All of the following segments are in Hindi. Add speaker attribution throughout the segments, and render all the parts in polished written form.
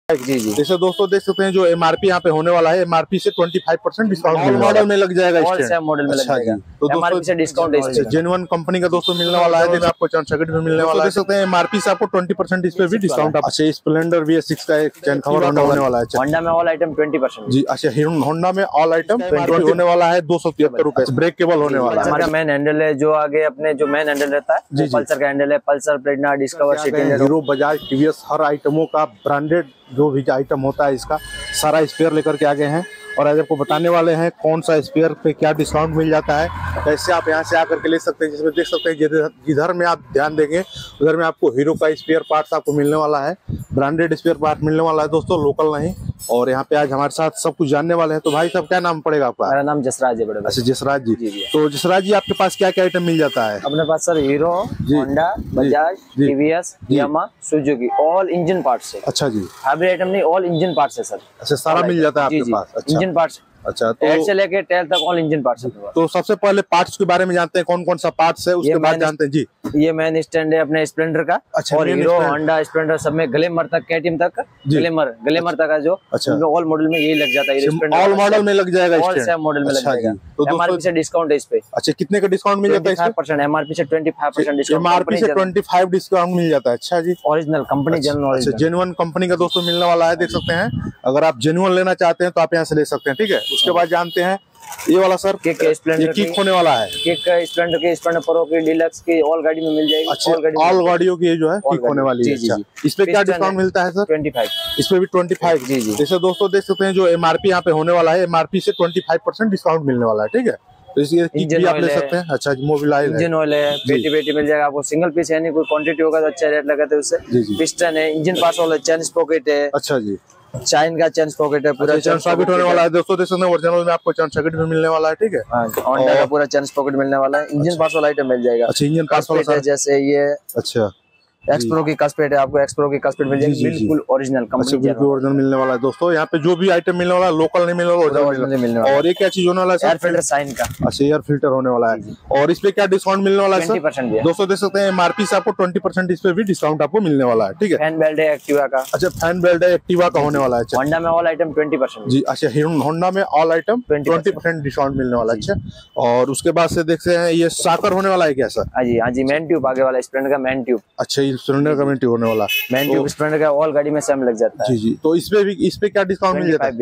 Speaker 1: जी जी।
Speaker 2: जैसे दोस्तों देख सकते हैं जो एमआरपी यहाँ पे होने वाला है, एमआरपी से 25% डिस्काउंट ऑल मॉडल में लग जाएगा।
Speaker 1: मॉडल में लग जाएगा
Speaker 2: तो दोस्तों
Speaker 1: से डिस्काउंट है,
Speaker 2: जेन्युइन कंपनी का दोस्तों मिलने वाला है। देखिए आपको चैन सॉकेट भी मिलने वाला है। देख सकते हैं एमआरपी से आपको 20% इस पे भी डिस्काउंट। अच्छा स्प्लेंडर VS6 का एक चैन कवर होने वाला है।
Speaker 1: होंडा में ऑल आइटम 20%
Speaker 2: जी। अच्छा होंडा में ऑल आइटम 20 होने वाला है 273 रुपए। ब्रेक केबल होने वाला है।
Speaker 1: हमारा मेन हैंडल है जो आगे अपने जो मेन हैंडल रहता है पल्सर का हैंडल है। Pulsar, Platina, Discover,
Speaker 2: Hero, Bajaj, TVS हर आइटमों का ब्रांडेड जो भी आइटम होता है इसका सारा स्पेयर लेकर के आगे हैं और आज आपको बताने वाले हैं कौन सा स्पेयर पे क्या डिस्काउंट मिल जाता है, कैसे आप यहाँ से आकर के ले सकते हैं। जिसमें देख सकते हैं जिधर में आप ध्यान देंगे उधर में आपको हीरो का स्पेयर पार्ट्स आपको मिलने वाला है, ब्रांडेड स्पेयर पार्ट मिलने वाला है दोस्तों, लोकल नहीं। और यहाँ पे आज हमारे साथ सब कुछ जानने वाले हैं। तो भाई साहब क्या नाम पड़ेगा आपका?
Speaker 1: मेरा नाम जसराज है। बड़े
Speaker 2: अच्छा जसराज जी। तो जसराज जी आपके पास क्या क्या आइटम मिल जाता है?
Speaker 1: अपने पास sir Hero, Honda, Bajaj, TVS, Yamaha, Suzuki all engine parts है।
Speaker 2: अच्छा जी।
Speaker 1: हाइब्रिड आइटम नहीं, ऑल इंजन पार्ट्स है सर।
Speaker 2: अच्छा सारा मिल जाता है आपके पास? अच्छा
Speaker 1: इंजन पार्ट्स।
Speaker 2: अच्छा तो
Speaker 1: हेड से लेके टेल तक ऑल इंजन पार्ट्स है।
Speaker 2: तो सबसे पहले पार्ट्स के बारे में जानते हैं कौन कौन सा पार्ट्स है, उसके बाद जानते हैं जी।
Speaker 1: ये मेन स्टैंड है अपने स्प्लेंडर का।
Speaker 2: अच्छा,
Speaker 1: और हीरो, होंडा, स्प्लेंडर सब में ग्लैमर तक, केटीएम तक, ग्लैमर तक का जो ऑल मॉडल में यही लग जाता है।
Speaker 2: ऑल मॉडल में लग जाएगा,
Speaker 1: ऑल सेम मॉडल में लग जाएगा। तो एमआरपी से डिस्काउंट है इस पे।
Speaker 2: अच्छा कितने का डिस्काउंट मिल जाता है?
Speaker 1: 25% एमआरपी से 25% डिस्काउंट।
Speaker 2: एमआरपी से 25 डिस्काउंट मिल जाता है। अच्छा जी।
Speaker 1: ओरिजिनल कंपनी
Speaker 2: जेन्युइन कंपनी का दोस्तों मिलने वाला है। देख सकते हैं अगर आप जेन्युइन लेना चाहते हैं तो आप यहाँ से ले सकते हैं। ठीक है। उसके बाद जानते हैं ये वाला सर
Speaker 1: किक स्प्लेंडर
Speaker 2: किक होने वाला है।
Speaker 1: किक स्प्लेंडर की, स्प्लेंडर प्रो की, डिलक्स की ऑल गाड़ी में मिल जाएगी।
Speaker 2: अच्छा ऑल गाड़ियों की जो है किक होने वाली है। अच्छा इस पे क्या डिस्काउंट मिलता है सर?
Speaker 1: 25।
Speaker 2: इस पे भी 25।
Speaker 1: जी जी।
Speaker 2: जैसे दोस्तों देख सकते हैं जो एमआरपी यहाँ पे होने वाला है, एमआरपी से 25% डिस्काउंट मिलने वाला है। ठीक है। तो इसलिए किक भी आप ले सकते हैं। अच्छा मोबिल ऑयल,
Speaker 1: इंजन ऑयल है, पेटी मिल जाएगा आपको। सिंगल पीस है नहीं, कोई क्वांटिटी होगा तो अच्छा रेट लगाते हैं उससे। पिस्टन है, इंजन पास वाला, चैन स्प्रॉकेट है।
Speaker 2: अच्छा जी।
Speaker 1: चाइन का चैन स्प्रॉकेट है, पूरा
Speaker 2: चैन सॉकेट होने वाला है दोस्तों। देख सकते हैं ओरिजिनल में आपको चैन सॉकेट भी मिलने वाला है। ठीक है।
Speaker 1: होंडा का पूरा चैन स्प्रॉकेट मिलने वाला है। इंजन पास वाला आइटम मिल जाएगा।
Speaker 2: अच्छा इंजन पास वाला
Speaker 1: जैसे ये
Speaker 2: अच्छा
Speaker 1: एक्सप्रो की कस्पेट है, आपको एक्सप्रो की कस्पेट मिल जाएगी बिल्कुल ओरिजिनल कंपनी।
Speaker 2: बिल्कुल ओरिजिनल मिलने वाला है दोस्तों। यहाँ पे जो भी आइटम मिलने वाला है लोकल नहीं मिलने वाला, ओरिजिनल मिलने वाला है। और ये क्या चीज होने वाला है?
Speaker 1: एयर फिल्टर साइन का।
Speaker 2: अच्छा एयर फिल्टर होने वाला है। और इस पे क्या डिस्काउंट मिलने वाला है सर?
Speaker 1: 20%
Speaker 2: दोस्तों देख सकते हैं एमआरपी से आपको 20% इस पे भी डिस्काउंट आपको मिलने वाला है। ठीक है।
Speaker 1: फैन बेल्ट है एक्टिवा का।
Speaker 2: अच्छा फैन बेल्ट है एक्टिवा का होने वाला है।
Speaker 1: होंडा में ऑल आइटम 20%
Speaker 2: जी। अच्छा होंडा में ऑल आइटम 20% डिस्काउंट मिलने वाला है। अच्छा और उसके बाद से देखते हैं ये साकर होने वाला है क्या सर?
Speaker 1: हाँ जी हाँ जी। मेन ट्यूब आगे वाला स्प्लेंडर का मेन ट्यूब।
Speaker 2: अच्छा स्प्लेंडर का मेन ट्यूब होने वाला है।
Speaker 1: स्प्लेंडर का ऑल गाड़ी में सेम लग जाता है।
Speaker 2: जी जी। तो इस पे क्या डिस्काउंट मिल जाता है?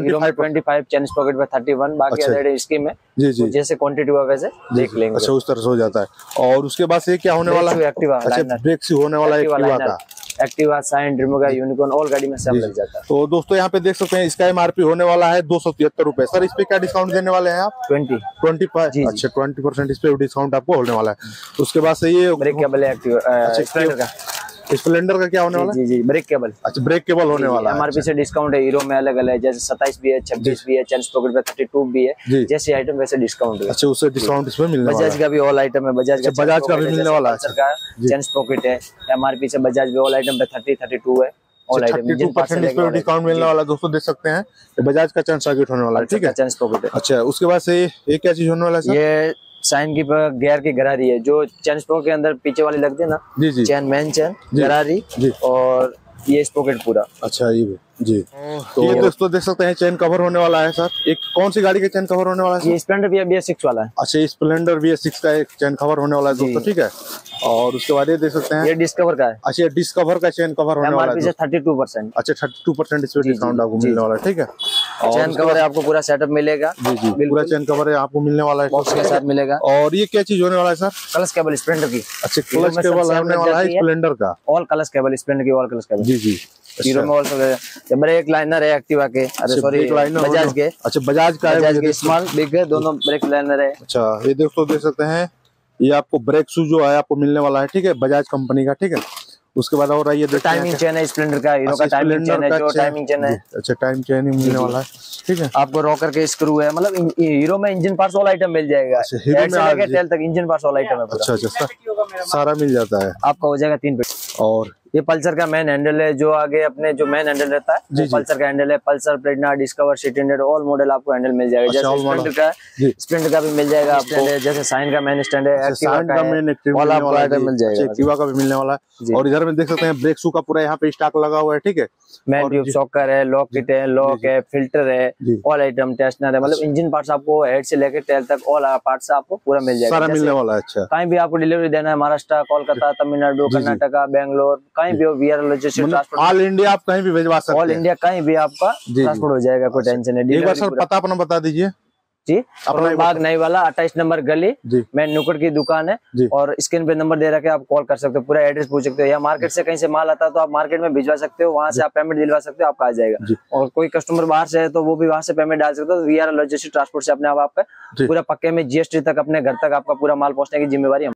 Speaker 1: 25 चैन पॉकेट पे 31 बाकी अदर स्कीम में। जी जी। जैसे क्वांटिटी हुआ वैसे देख लेंगे।
Speaker 2: अच्छा उस तरह से हो जाता है। और उसके बाद से क्या होने वाला है? अच्छा ब्रेक से होने वाला है एक्टिवा का।
Speaker 1: Activa, Shine, Dream Yuga, Unicorn all गाड़ी में सेम लग जाता है।
Speaker 2: तो दोस्तों यहाँ पे देख सकते हैं इसका एमआरपी होने वाला है 273 रुपए। सर इस पे क्या डिस्काउंट देने वाले हैं आप? 25। अच्छा 20% इस पे डिस्काउंट आपको होने वाला है। उसके बाद से ये
Speaker 1: ब्रेक केबल है एक्टिवा स्प्लेंडर का।
Speaker 2: स्प्लेंडर का क्या होने वाला?
Speaker 1: जी जी ब्रेक केबल।
Speaker 2: अच्छा ब्रेक केबल होने वाला है।
Speaker 1: एमआरपी से डिस्काउंट है। हीरो में अलग अलग है, जैसे 27 भी है, 26 भी है, चैन स्प्रॉकेट पे 32 भी है। जैसे आइटम वैसे डिस्काउंट है।
Speaker 2: अच्छा उससे डिस्काउंट इसमें मिलने वाला है।
Speaker 1: बजाज का भी ऑल आइटम है। बजाज
Speaker 2: का भी मिलने वाला है।
Speaker 1: चैन स्प्रॉकेट है। एमआरपी से बजाज भी ऑल आइटम पे 32 है।
Speaker 2: 32% इस पे डिस्काउंट मिलने वाला है दोस्तों। देख सकते हैं बजाज का चैन सॉकेट होने वाला है। ठीक है।
Speaker 1: चैन स्प्रॉकेट है।
Speaker 2: अच्छा उसके बाद से ये क्या चीज होने वाला है?
Speaker 1: ये साइन की गियर की गरारी है, जो चैन स्प्रॉकेट के अंदर पीछे वाली लगती है ना।
Speaker 2: जी जी।
Speaker 1: चैन मेन चैन गरारी और ये स्प्रॉकेट पूरा।
Speaker 2: अच्छा ये भी जी। तो ये दोस्तों देख सकते हैं चैन कवर होने वाला है सर। एक कौन सी गाड़ी का चैन कवर होने वाला है?
Speaker 1: ये स्प्लेंडर VS6 वाला है।
Speaker 2: अच्छा स्प्लेंडर VS6 का एक चैन कवर होने वाला है दोस्तों। ठीक है। और उसके बाद ये देख सकते हैं
Speaker 1: ये डिस्कवर का है।
Speaker 2: अच्छा डिस्कवर का चैन कवर होने वाला है
Speaker 1: 32%।
Speaker 2: अच्छा 32% इस पे डिस्काउंट आपको मिलने वाला है। ठीक है।
Speaker 1: चैन कवर है, आपको पूरा सेटअप मिलेगा।
Speaker 2: जी जी पूरा चैन कवर है आपको मिलने वाला है,
Speaker 1: बॉक्स के साथ मिलेगा।
Speaker 2: और ये क्या चीज होने वाला है सर?
Speaker 1: क्लच केबल स्प्लेंडर की।
Speaker 2: अच्छा क्लच केबल होने वाला है स्प्लेंडर का।
Speaker 1: ऑल क्लच केबल स्प्लेंडर की, ऑल क्लच केबल।
Speaker 2: जी जी।
Speaker 1: हीरो में ऑल ब्रेक लाइनर है एक्टिवा के। अरे सॉरी बजाज के।
Speaker 2: अच्छा बजाज का है।
Speaker 1: बजाज के स्मॉल बिग है दोनों ब्रेक लाइनर है।
Speaker 2: अच्छा ये दोस्तों देख सकते हैं ये आपको ब्रेक शू जो है आपको मिलने वाला है। ठीक है बजाज कंपनी का। ठीक है। उसके बाद और ये
Speaker 1: टाइमिंग चेन है स्प्लेंडर का। हीरो का टाइमिंग चेन है, जो टाइमिंग चेन है।
Speaker 2: अच्छा टाइम चेन ही मिलने वाला है। ठीक है।
Speaker 1: आपको रॉकर के स्क्रू है, मतलब हीरो में इंजन पार्ट्स ऑल आइटम मिल जाएगा। हेड से लेकर टेल तक इंजन पार्ट्स ऑल आइटम है।
Speaker 2: अच्छा अच्छा सारा मिल जाता है।
Speaker 1: आपका हो जाएगा 3
Speaker 2: और
Speaker 1: ये पल्सर का मेन हैंडल है, जो आगे अपने जो मेन हैंडल रहता है वो पल्सर का हैंडल है। Pulsar, Platina, Discover, CT 100 all model आपको हैंडल मिल जाएगा। जैसे स्प्लेंडर का भी मिल जाएगा आपको, जैसे साइन का मेन स्टैंड है, एक्टिवा का मिल जाएगा,
Speaker 2: एक्टिवा का भी मिलने वाला है। और इधर में देख सकते हैं ब्रेक शू का पूरा यहाँ पे स्टॉक लगा हुआ है, ठीक है।
Speaker 1: मैन ट्यूब शॉकर है, लॉक किट है, लॉक है, फिल्टर है, ऑल आइटम टेस्टनर है, मतलब इंजन पार्ट्स आपको हेड से लेकर टेल तक ऑल पार्ट्स आपको पूरा मिल जाएगा,
Speaker 2: सारा मिलने वाला है। अच्छा,
Speaker 1: कहीं भी आपको डिलीवरी देना है, महाराष्ट्र, कोलकाता, तमिलनाडु, कर्नाटका, बेंगलोर, कहीं भी हो, VR logistics transport,
Speaker 2: all India आप कहीं भी भेजवा सकते हैं।
Speaker 1: ऑल इंडिया कहीं भी आपका ट्रांसपोर्ट हो जाएगा, कोई टेंशन नहीं।
Speaker 2: एक बार सर पता अपना बता दीजिए
Speaker 1: जी। अपना बाग नई वाला 28 नंबर गली, मेन नुक्कड़ की दुकान है, और स्क्रीन पे नंबर दे रखे, आप कॉल कर सकते हो, पूरा एड्रेस पूछ सकते हो, या मार्केट से कहीं से माल आता है तो आप मार्केट में भिजवा सकते हो, वहां से आप पेमेंट दिलवा सकते हो, आपका आ जाएगा। और कोई कस्टमर बाहर से है तो वो भी वहां से पेमेंट डाल सकते हो, वीआर लॉजिस्टिक्स ट्रांसपोर्ट से अपने आप आपका पूरा पक्के में जीएसटी तक अपने घर तक आपका पूरा माल पहुंचने की जिम्मेवारी